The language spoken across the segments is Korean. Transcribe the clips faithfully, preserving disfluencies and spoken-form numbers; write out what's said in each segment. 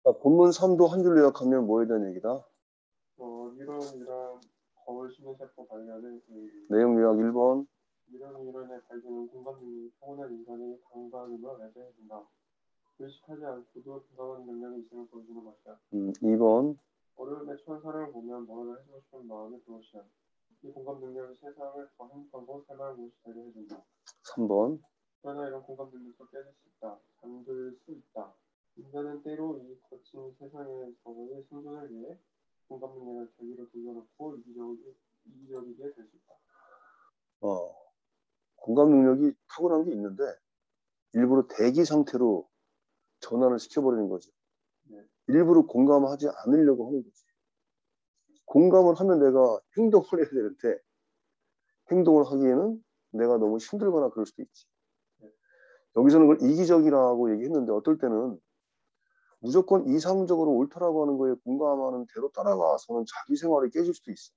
자, 본문 삼도 한 줄로 요약하면 뭐에 대한 얘기다? 어, 이런 거울 심는 세포 발견은 그 내용 요약 일 번. 이런 이론의 발견은 공감 능력이 타고난 인간의 감각임을 알게 해준다. 의식하지 않고도 공감하는 능력이 있음을 보여주는 것이다. 음, 이 번. 어려움에 처한 사람을 보면 뭐라도 해주고 싶은 마음이 그것이야. 이 공감 능력이 세상을 더 행복하고 살만한 곳이 되게 해준다. 삼 번. 그러나 이런 공감 능력도 깨질 수 있다. 잠들 수 있다. 인간은 때로 이 거친 세상에서의 생존을 위해 공감 능력을 대기로 돌려놓고 이기적이, 이기적이게 될 수 있다. 어, 공감 능력이 타고난 게 있는데 일부러 대기 상태로 전환을 시켜버리는 거지. 네. 일부러 공감하지 않으려고 하는 거지. 공감을 하면 내가 행동을 해야 되는데 행동을 하기에는 내가 너무 힘들거나 그럴 수도 있지. 네. 여기서는 그걸 이기적이라고 얘기했는데 어떨 때는 무조건 이상적으로 옳다라고 하는 거에 공감하는 대로 따라가서는 자기 생활이 깨질 수도 있어.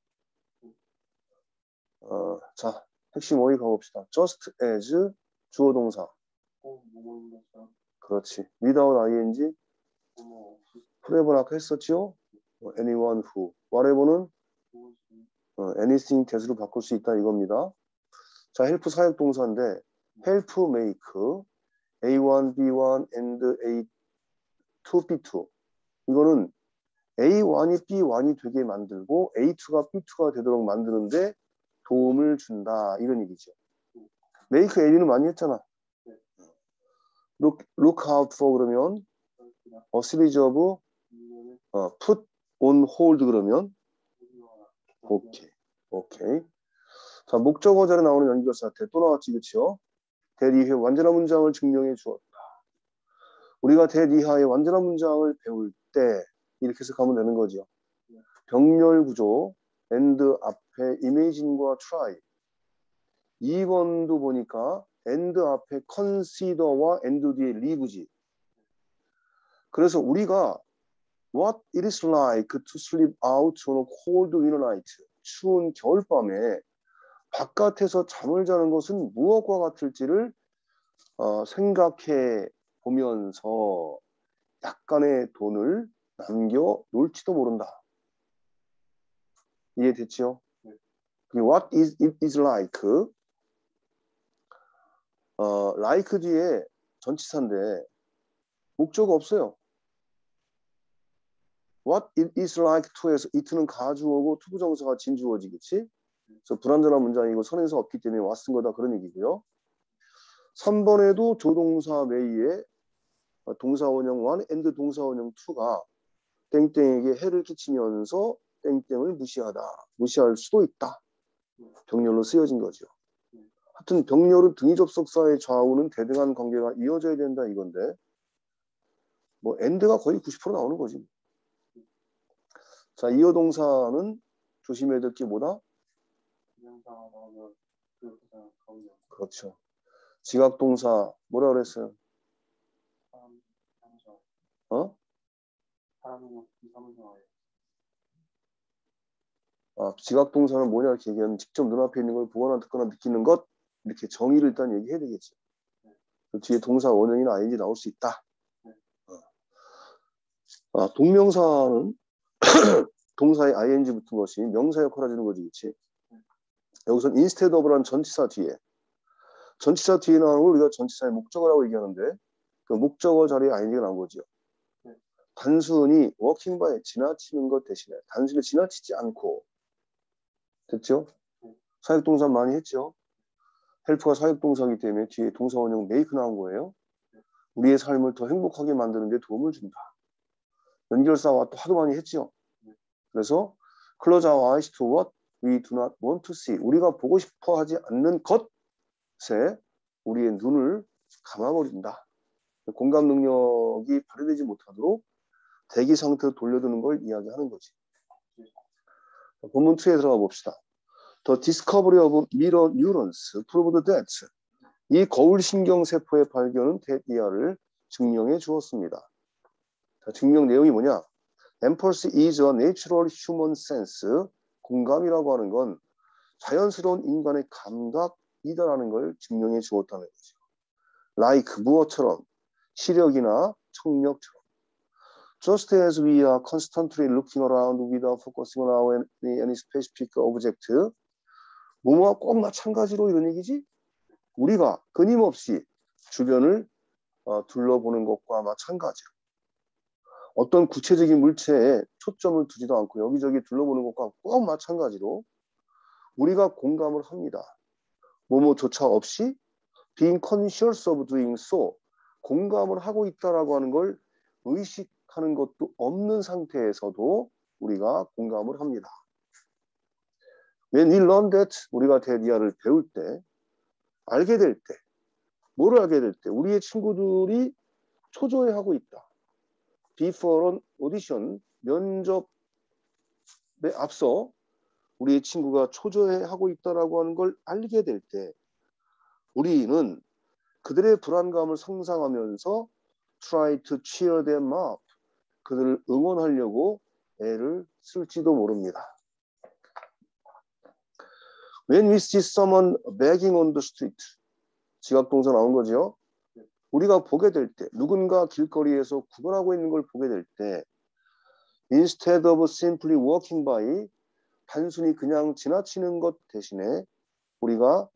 어, 자, 핵심 어휘 가봅시다. just as 주어 동사. 꼭 뭐뭐인 것처럼. 그렇지. without ing 뭐뭐 없이 forever 아까 했었죠? 어, anyone who. whatever는 무엇이 어, anything that으로 바꿀 수 있다 이겁니다. 자, help 사역 동사인데 help make 에이 원, 비 원 and 에이 투, 비 투. 이거는 에이 원이 비 원이 되게 만들고 에이 투가 비 투가 되도록 만드는데 도움을 준다 이런 얘기죠. make 에이는 많이 했잖아. look, look out for 그러면 a series of 어, put on hold 그러면 오케이. 오케이. 자, 목적어 자리에 나오는 연결사 대 또 나왔지, 그치요? 대 이하의 완전한 문장을 증명해 주었다. 우리가 대 이하의 완전한 문장을 배울 때 이렇게 해석하면 되는 거죠. 병렬 구조, and 앞에 imagine과 try. 이 번도 보니까 and 앞에 consider와 and 뒤에 live지. 그래서 우리가 what it is like to sleep out on a cold winter night. 추운 겨울밤에 바깥에서 잠을 자는 것은 무엇과 같을지를 어, 생각해 보면서 약간의 돈을 남겨 놓을지도 모른다. 이해됐죠? 네. What is it is like? 어, like 뒤에 전치사인데 목적 없어요. What it is like to에서 it는 가주어고 투부정사가 진주어지, 그치? 그래서 불완전한 문장이고 선행사가 없기 때문에 왔은 거다 그런 얘기고요. 삼 번에도 조동사 메이에 동사원형 일 and 동사원형 이가 땡땡에게 해를 끼치면서 땡땡을 무시하다. 무시할 수도 있다. 병렬로 쓰여진 거죠. 하여튼 병렬은 등위 접속사의 좌우는 대등한 관계가 이어져야 된다 이건데 뭐 and가 거의 구십 퍼센트 나오는 거지. 자, 이어 동사는 조심해야 될 게 뭐다? 명사가 나오면 그 부사 가운데 그렇죠. 지각 동사 뭐라 그랬어요? 사람 사무소 어? 사람이 사무소에 아, 지각 동사는 뭐냐 이렇게 얘기하면 직접 눈앞에 있는 걸 보거나 듣거나 느끼는 것 이렇게 정의를 일단 얘기해야 되겠지. 네. 그 뒤에 동사 원형이나 아이엔지 나올 수 있다. 네. 어. 아, 동명사는 동사에 아이엔지 붙은 것이 명사 역할을 해주는 거지, 그렇지? 네. 여기서는 instead of라는 전치사 뒤에 전치사 뒤에 나오는 걸 우리가 전치사의 목적어라고 얘기하는데 그 목적어 자리에 아이엔지가 나온 거죠. 네. 단순히 워킹 바에 지나치는 것 대신에 단순히 지나치지 않고 됐죠? 네. 사역동사 많이 했죠? 헬프가 사역동사이기 때문에 뒤에 동사원형 make 나온 거예요. 네. 우리의 삶을 더 행복하게 만드는 데 도움을 준다. 연결사와 또 하도 많이 했죠? 네. 그래서 close our eyes to what we do not want to see. 우리가 보고 싶어 하지 않는 것에 우리의 눈을 감아버린다. 공감 능력이 발휘되지 못하도록 대기 상태로 돌려두는 걸 이야기하는 거지. 네. 본문 이에 들어가 봅시다. The discovery of mirror neurons proved that 이 거울 신경 세포의 발견은 대이하를 증명해 주었습니다. 자, 증명 내용이 뭐냐? Empathy is a natural human sense. 공감이라고 하는 건 자연스러운 인간의 감각이다라는 걸 증명해 주었다는 거죠. Like 무엇처럼? 시력이나 청력처럼. Just as we are constantly looking around without focusing on our any, any specific object. 뭐뭐와 꼭 마찬가지로 이런 얘기지? 우리가 끊임없이 주변을 어, 둘러보는 것과 마찬가지로 어떤 구체적인 물체에 초점을 두지도 않고 여기저기 둘러보는 것과 꼭 마찬가지로 우리가 공감을 합니다. 뭐뭐조차 없이 being conscious of doing so, 공감을 하고 있다라고 하는 걸 의식하는 것도 없는 상태에서도 우리가 공감을 합니다. When we learn that, 우리가 대디아를 배울 때, 알게 될 때, 뭐를 알게 될 때, 우리의 친구들이 초조해하고 있다. Before an audition, 면접에 앞서 우리의 친구가 초조해하고 있다라고 하는 걸 알게 될 때, 우리는 그들의 불안감을 상상하면서 try to cheer them up, 그들을 응원하려고 애를 쓸지도 모릅니다. When we see someone begging on the street, 지각동사 나온 거죠. 우리가 보게 될 때, 누군가 길거리에서 구걸하고 있는 걸 보게 될 때, instead of simply walking by, 단순히 그냥 지나치는 것 대신에 우리가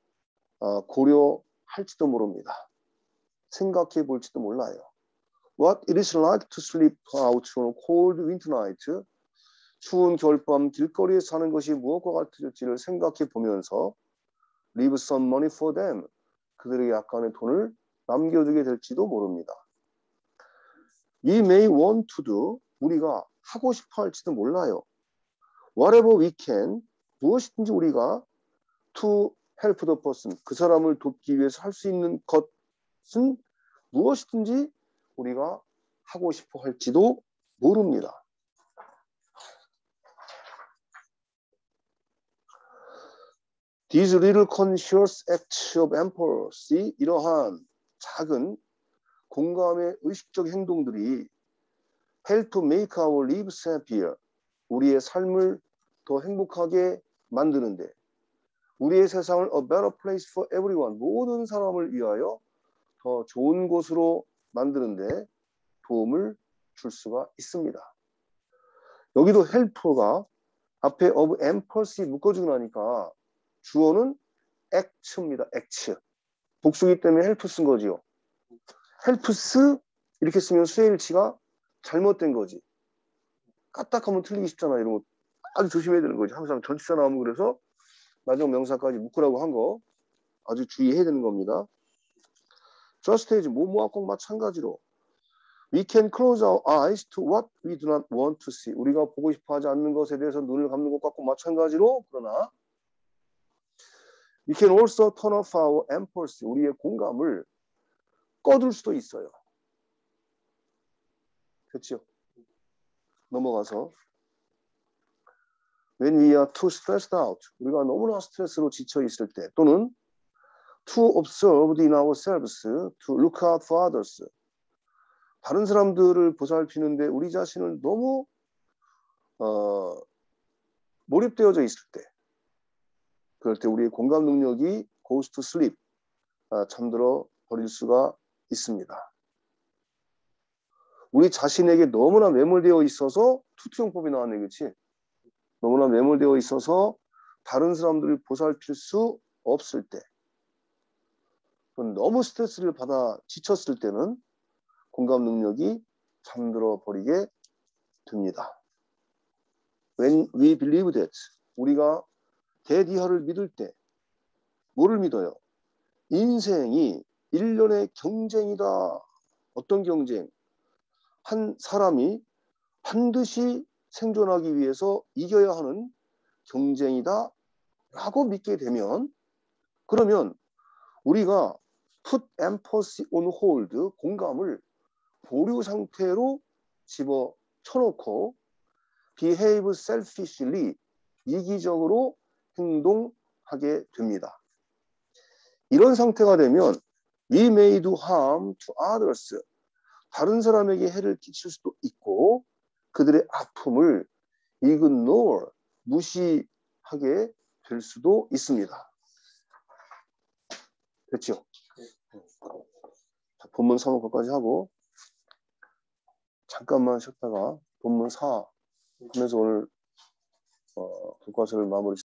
고려할지도 모릅니다. 생각해 볼지도 몰라요. What it is like to sleep out on a cold winter night, 추운 겨울밤 길거리에 사는 것이 무엇과 같을지를 생각해 보면서 leave some money for them, 그들에게 약간의 돈을 남겨두게 될지도 모릅니다. We may want to do, 우리가 하고 싶어 할지도 몰라요. Whatever we can, 무엇이든지 우리가 to help the person, 그 사람을 돕기 위해서 할 수 있는 것은 무엇이든지 우리가 하고 싶어 할지도 모릅니다. These little conscious acts of empathy, 이러한 작은 공감의 의식적 행동들이 help make our lives happier, 우리의 삶을 더 행복하게 만드는데, 우리의 세상을 a better place for everyone, 모든 사람을 위하여 더 좋은 곳으로 만드는데 도움을 줄 수가 있습니다. 여기도 help가 앞에 of empathy 묶어주고 나니까 주어는 act입니다. act. 복수기 때문에 help 쓴 거지요. helps 이렇게 쓰면 수의 일치가 잘못된 거지. 까딱하면 틀리기 쉽잖아. 이런 거 아주 조심해야 되는 거지. 항상 전치사 나오면 그래서 마지막 명사까지 묶으라고 한 거 아주 주의해야 되는 겁니다. Just as 뭐뭐와 꼭 마찬가지로 We can close our eyes to what we do not want to see. 우리가 보고 싶어 하지 않는 것에 대해서 눈을 감는 것과 꼭 마찬가지로 그러나 We can also turn off our empathy. 우리의 공감을 꺼둘 수도 있어요. 그렇죠? 넘어가서 When we are too stressed out. 우리가 너무나 스트레스로 지쳐 있을 때 또는 too absorbed in ourselves to look out for others. 다른 사람들을 보살피는데 우리 자신을 너무 어, 몰입되어져 있을 때 그럴 때 우리의 공감 능력이 goes to sleep, 아, 잠들어 버릴 수가 있습니다. 우리 자신에게 너무나 매몰되어 있어서 투투용법이 나왔네, 그렇지? 너무나 매몰되어 있어서 다른 사람들을 보살필 수 없을 때, 너무 스트레스를 받아 지쳤을 때는 공감 능력이 잠들어 버리게 됩니다. When we believe that, 우리가 대디하를 믿을 때 뭐를 믿어요? 인생이 일련의 경쟁이다. 어떤 경쟁? 한 사람이 반드시 생존하기 위해서 이겨야 하는 경쟁이다 라고 믿게 되면 그러면 우리가 put empathy on hold, 공감을 보류 상태로 집어 쳐놓고 behave selfishly, 이기적으로 행동하게 됩니다. 이런 상태가 되면 we may do harm to others, 다른 사람에게 해를 끼칠 수도 있고 그들의 아픔을 ignore, 무시하게 될 수도 있습니다. 됐죠? 자, 본문 삼 호까지 하고 잠깐만 쉬었다가 본문 사 하면서 오늘 어, 교과서를 마무리